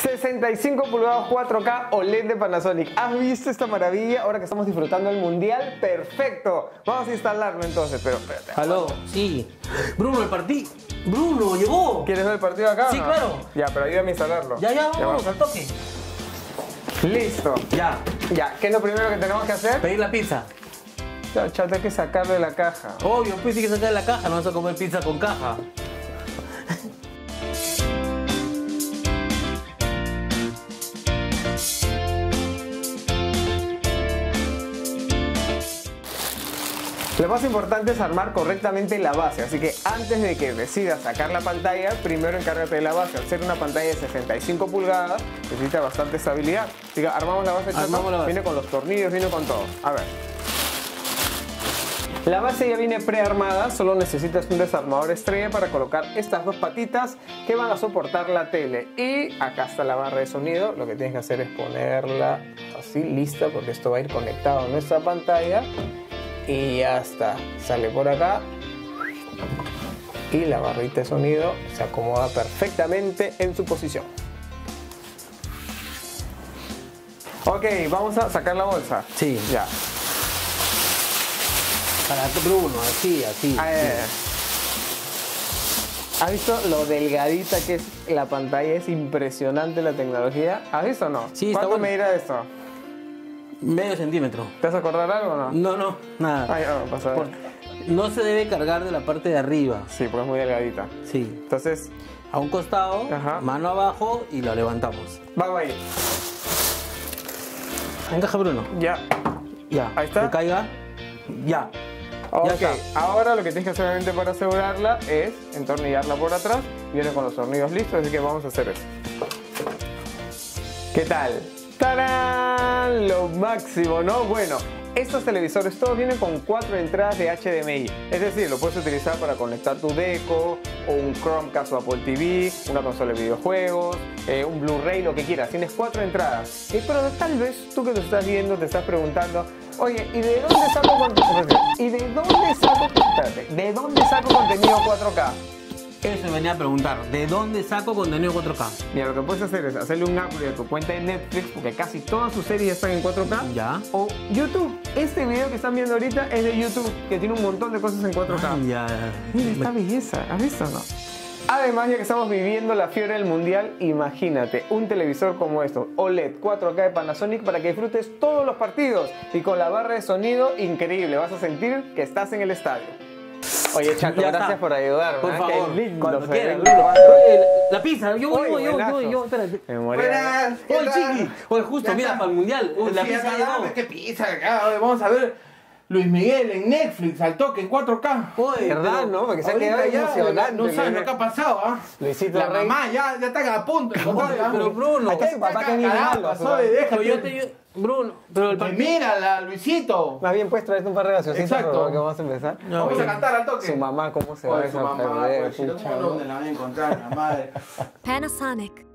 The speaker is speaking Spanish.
65 pulgadas 4K OLED de Panasonic. ¿Has visto esta maravilla? Ahora que estamos disfrutando el mundial, perfecto. Vamos a instalarlo entonces, pero espérate. ¿Aló? Sí. Bruno, el partido. Bruno, llegó. ¿Quieres ver el partido acá? Sí, o no? claro. Ya, pero ayúdame a instalarlo. Ya, vamos, va. al toque. Listo. Ya. Ya, ¿qué es lo primero que tenemos que hacer? Pedir la pizza. Chato, hay que sacarlo de la caja. Obvio, pues sí que sacar de la caja, no vas a comer pizza con caja. Lo más importante es armar correctamente la base, así que antes de que decidas sacar la pantalla, primero encárgate de la base. Al ser una pantalla de 65 pulgadas, necesita bastante estabilidad. Así que armamos la base, Chato. Armamos la base. Viene con los tornillos, viene con todo. A ver. La base ya viene prearmada, solo necesitas un desarmador estrella para colocar estas dos patitas que van a soportar la tele. Y acá está la barra de sonido, lo que tienes que hacer es ponerla así, lista, porque esto va a ir conectado a nuestra pantalla. Y ya está, sale por acá y la barrita de sonido se acomoda perfectamente en su posición. Ok, vamos a sacar la bolsa. Sí. Ya. Para Bruno, así. ¿Has visto lo delgadita que es la pantalla? Es impresionante la tecnología. ¿Has visto o no? Sí, está ¿Cuánto bueno. medirá esto? Medio centímetro. ¿Te vas a acordar algo o no? No, nada. Ay, no, pasa. No se debe cargar de la parte de arriba. Sí, porque es muy delgadita. Sí. Entonces, A un costado, Ajá. mano abajo y lo levantamos. vamos ahí. Encaja, Bruno. Ya. Ya. Ahí está. Que caiga. Ya. Ok, Ya está. ahora lo que tienes que hacer obviamente para asegurarla es entornillarla por atrás. Viene con los tornillos listos, así que vamos a hacer eso. ¿Qué tal? ¡Tarán! Lo máximo, ¿no? Bueno, estos televisores todos vienen con 4 entradas de HDMI. Es decir, lo puedes utilizar para conectar tu Deco, o un Chromecast o Apple TV, una consola de videojuegos, un Blu-ray, lo que quieras. Tienes 4 entradas. Pero tal vez tú que lo estás viendo te estás preguntando, oye, ¿y de dónde saco contenido? ¿Y de dónde saco, espérate, ¿de dónde saco contenido 4K? Eso venía a preguntar. ¿De dónde saco contenido 4K? Mira, lo que puedes hacer es hacerle un upgrade a tu cuenta de Netflix, porque casi todas sus series están en 4K. Ya. O YouTube. Este video que están viendo ahorita es de YouTube, que tiene un montón de cosas en 4K. Ya. Mira esta belleza, ¿has visto o no? Además, ya que estamos viviendo la fiebre del mundial, imagínate un televisor como esto, OLED 4K de Panasonic, para que disfrutes todos los partidos y con la barra de sonido increíble. Vas a sentir que estás en el estadio. Oye, Chato, Ya gracias está. por ayudarme. Por ¿eh? favor, Qué lindo cuando se quieras, ve. Bruno. Oye, la pizza, yo, buenazo. espérate. Me moría. Buenas, ¿qué Oye, tal? Chiqui, oye, justo, Ya mira, está. para el mundial, la Sí, pizza ya llegó. está, ¿qué pizza acá? Vamos a ver Luis Miguel en Netflix, al toque, en 4K. Oye, ¿Verdad, pero- no? Porque se ha Ahorita quedado ya, emocionante. no sabes mira. lo que ha pasado, ¿ah? Luisito La Rey. mamá ya están a punto de encontrarla. pero Bruno, Acá su papá que viene malo, pasó papá. de pero déjate. Bruno, pero el partido. Mírala, Luisito. Más bien, puedes traerte un par de gaseositas, Exacto. por favor, que vamos a empezar. No, Vamos oye. a cantar al toque. Su mamá, ¿cómo se va a Oye, su mamá, desaperder? pues, si no, ¿dónde la van a encontrar, la madre? Panasonic.